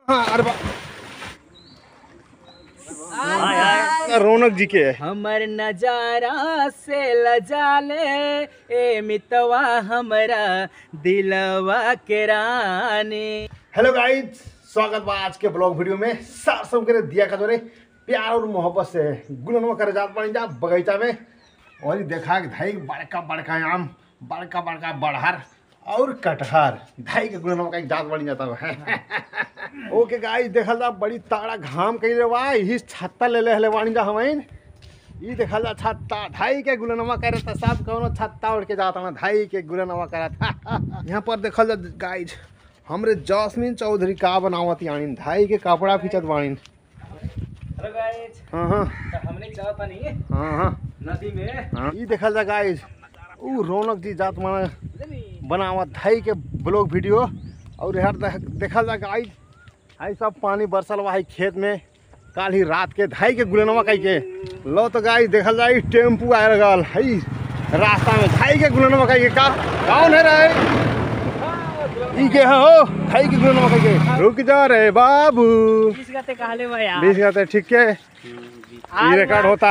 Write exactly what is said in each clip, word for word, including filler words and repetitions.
हाँ, अरे रौनक जी के हमर नजारा से लजाले ए मितवा हमरा दिलवा के रानी। हेलो गाइज, स्वागत बा आज के ब्लॉग वीडियो में। सार सब करे दिया का जोरे प्यार और मोहब्बत से गुलनवा करे जात बन जा बगीचा में। और देखा धाई बड़का बड़का आम, बड़का बड़का बड़हर और कटहर धाई के गुलनवा का जात बन जाता है। ओके गाइज, देखल जा बड़ी ताड़ा घाम कइले बा, यही छत्ता ले ले हले वाणी जा हमाइन। ई देखल जा छत्ता धाई के गुलनवा करे त सब कोनो छत्ता उड़ के जाता ना धाई के गुलनवा करत। यहाँ पर देखल जा गाइज हमरे जॉस्मिन चौधरी का बनावत यानी धाई के कपड़ा खींचत बाणी। हेलो गाइस, हाँ हाँ तो हमने जात पानी हाँ हाँ नदी में। हाँ ई देखल जा गाइज ऊ रौनक जी जात माने बनावत धाई के ब्लॉग वीडियो। और यार देखल जा गाइज आई सब पानी बरसल बा खेत में काल ही रात के धाई के गुलनवा कई के लो। तो गाइज देखल जा टेम्पू आ रहा है रास्ता में धाई के गुलनवा कई के का कौन है रे ई के हो धाई के गुलनवा कई के रुक जा रे बाबू। बीस गते कहले बा यार, बीस गते ठीक है ई रिकॉर्ड होता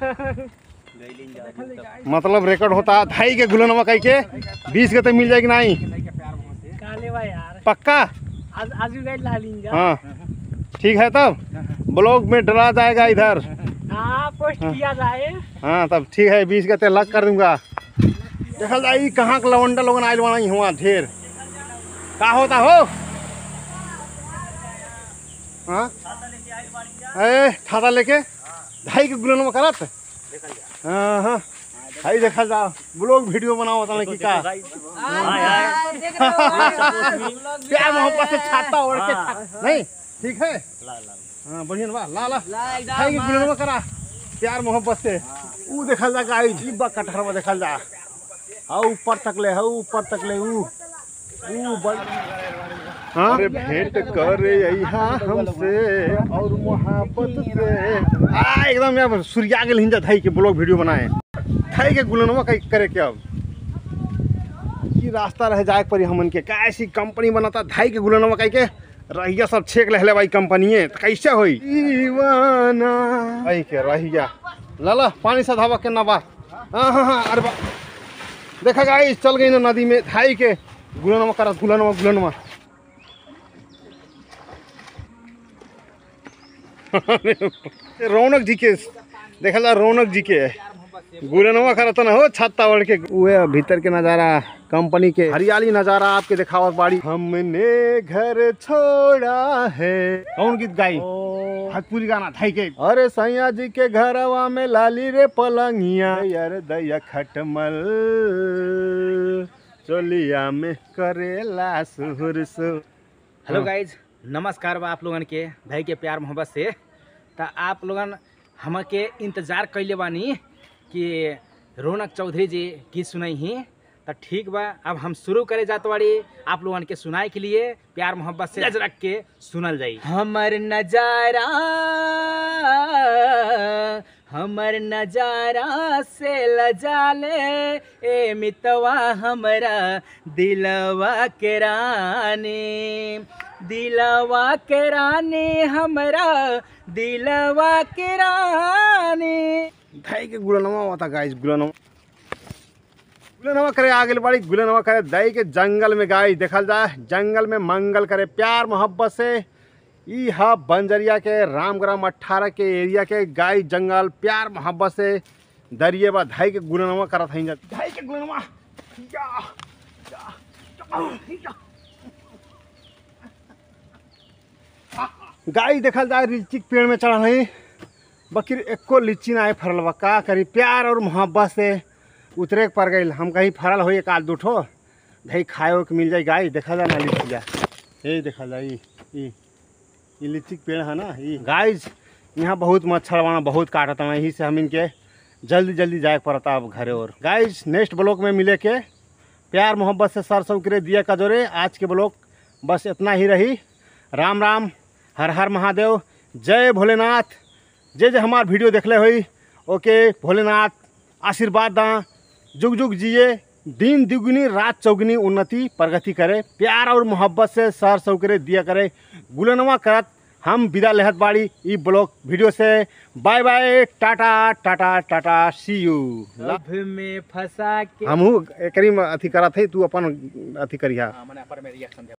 मतलब रिकॉर्ड होता धाई के गुलनवा कई के बीस गते मिल जाएगी नहीं कहले बा यार पक्का। आज आज भी गइल लालिन जा। हाँ ठीक है, तब ब्लॉग में डला जाएगा इधर। हां पोस्ट किया जाए। हाँ तब ठीक है, बीस गते लग कर दूंगा। देखल जाई कहाँ के लवंडा लोगन आयल बना हुआ ढेर का होता हो। हाँ ए छाता लेके धाई के गुलनवा करत। हाँ हाँ भाई देखा जा ब्लॉग वीडियो बनाओ होता कि का प्यार मोहब्बत से छाता ओढ़ के नहीं ठीक है। हाँ बढ़िया बा ला ला धाई के गुलनवा करा प्यार मोहब्बत से। ऊ देखल जा गाइस जीबा कटहर में देखल जा हां ऊपर तक ले हां ऊपर तक ले ऊ ऊ बड़। हाँ अरे भेंट करे यहाँ हमसे और मोहब्बत से आ एकदम यार सूर्या के हिंजा धाई के ब्लॉग वीडियो बनाए धाई के गुलनवा कई करे क्या अब ये रास्ता रह जाए पर हमन के का ऐसी कंपनी बनाता धाई के गुलनवा कई के रहिया सब छेक ले भाई कंपनी है कैसे होई दीवाना भाई के रहिया लाला पानी से धावा के ना बा। हाँ हाँ हाँ अरे बा देखा गाइस चल गई ना नदी में धाई के गुलनवा करत गुलनवा गुलनवा। रौनक जी के देखा रौनक जी के गुलनवा करता ना हो छत्ता ओढ़ के उहे भीतर के नजारा कंपनी के हरियाली नजारा आपके दिखावत बाड़ी। हमने घर छोड़ा है कौन गीत गाई भोजपुरी गाना धाई के। अरे सैया जी के घरवा में लाली रे पलंगिया यार दैया खटमल चोलिया में करेला सुहुर सु। हेलो गाइज, नमस्कार बा आप लोगन के भाई के प्यार मोहब्बत से। तो आप लोगन हमके इंतजार कैले बानी कि रौनक चौधरी जी गीत सुनाई ही। तो ठीक बा, अब हम शुरू करे जात बाड़ी आप लोगन के सुनाए के लिए प्यार मोहब्बत से रख के सुनल जाई। हमर नजारा हमर नजारा से लजाले ए मितवा हमरा दिलवा के रानी। दिलवा के रानी हमरा दिलवा के रानी। धाई के गुलनवा होता गाइस गुलनवा गुलनवा करे आगे बाड़ी गुलनवा करे दाई के जंगल में गाइस देखल जा जंगल में मंगल करे प्यार मोहब्बत से। ई हा बंजरिया के रामग्राम अट्ठारह के एरिया के गाय जंगल प्यार मोहब्बत से दरिए बा धाई के गुलनवा करत हई जा धाई के गुलनवा या, या, या, गाय देखल जा लीची के पेड़ में चढ़ल है बकिर एको लीची ना फरल बा का करी प्यार और मोहब्बत से उतरे के पड़ गई। हम कहीं फरल हो एक आध दूठो धाई खाए के मिल जाए गाय देखा जा ना लीची जा ये देखा जा ई लीची के पेड़ है ना ये गाइस। यहाँ बहुत मच्छर बना बहुत काटता है, यही से हम इनके जल्दी जल्दी जाए पड़ता अब घरे। और गाइस नेक्स्ट ब्लॉग में मिले के प्यार मोहब्बत से सर सब करे दिया का जोरे। आज के ब्लॉग बस इतना ही रही। राम राम, हर हर महादेव, जय भोलेनाथ। जे जे हमार वीडियो देखले हुई ओके भोलेनाथ आशीर्वाद दा, जुग जुग जिए दिन दुगुनी रात चौगुनी उन्नति प्रगति करे, प्यार और मोहब्बत से शहर सौकरे दिया करे। गुलनवा करत हम विदा लेहत बाड़ी ई ब्लॉग वीडियो से। Bye bye, tata tata tata, see you. Love में फंसा के हमहू एकरी में अथी करत है, तू अपन अथी करिहा। हाँ, मने पर में रिएक्शन